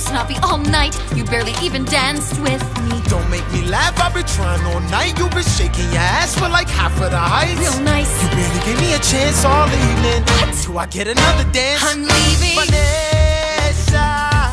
not be all night. You barely even danced with me. Don't make me laugh, I've been trying all night. You've been shaking your ass for like half of the heights. Real nice. You barely gave me a chance all evening. What? Do I get another dance? I'm leaving. Money.